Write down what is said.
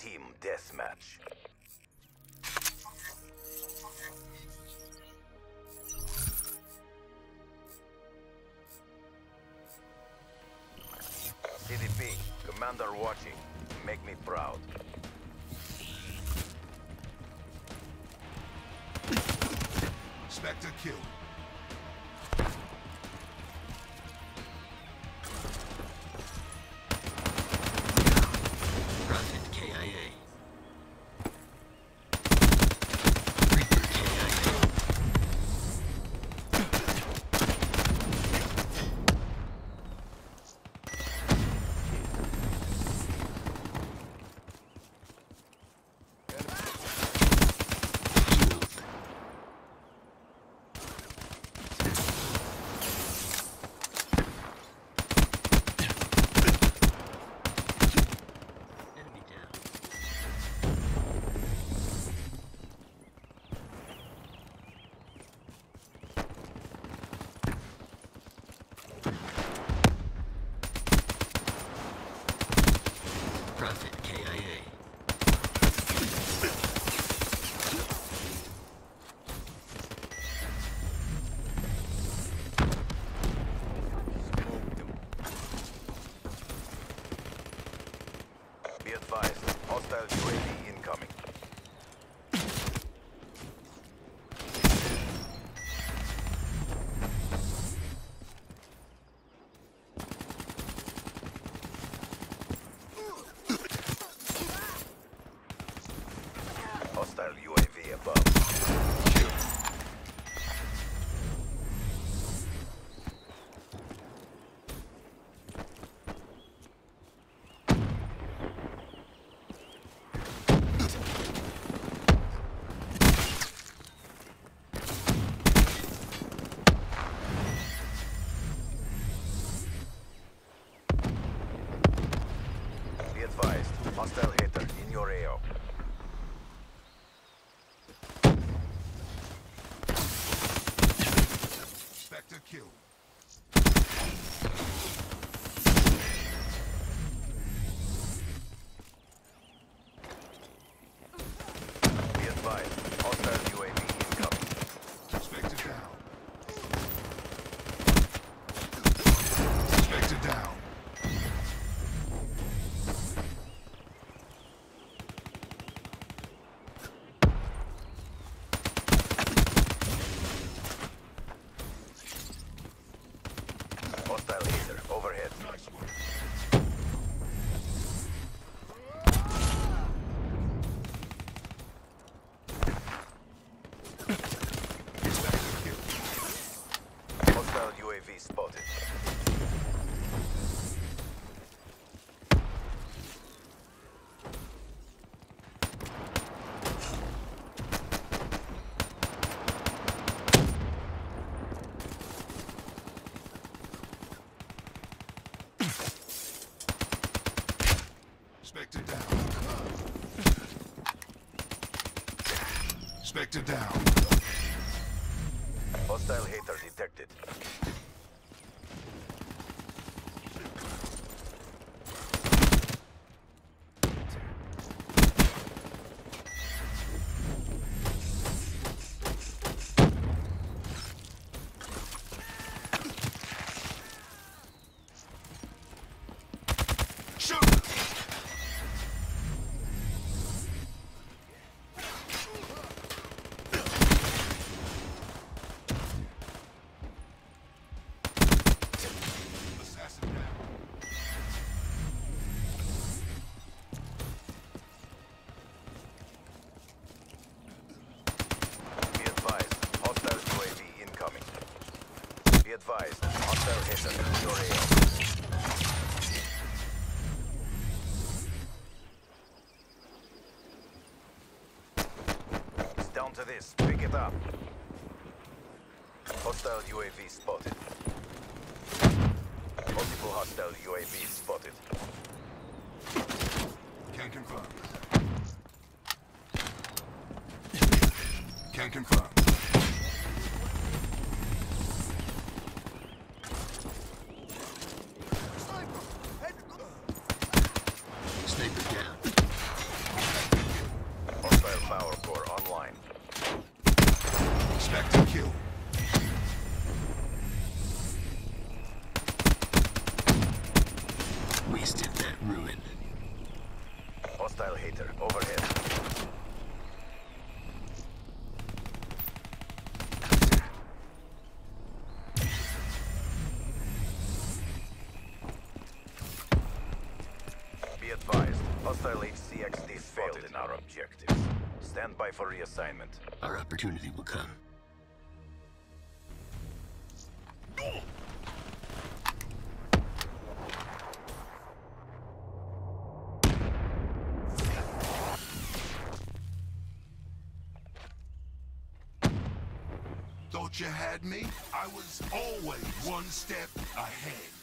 Team deathmatch. CDP, Commander watching. Make me proud. Spectre kill. Prophet KIA. Reaper KIA. Enemy down. Prophet KIA. Be advised, hostile UAV incoming. Hostile UAV above. Be advised, hostile hater in your AO. Spectre kill. Be advised, hostile UAV incoming. Spectre down. Spectre down. Hostile hater overhead. Nice one. Spectre kill. Hostile UAV spotted. Spectre down. Spectre down. Hostile hater detected. Shoot! Assassin down. Be advised, hostile UAV incoming. Be advised, hostile hater in your AO. It's down to this. Pick it up. Hostile UAV spotted. Multiple hostile UAV spotted. Can confirm. Can confirm. Sniper down. Hostile HCXD failed in our objectives. Stand by for reassignment. Our opportunity will come. Thought you had me? I was always one step ahead.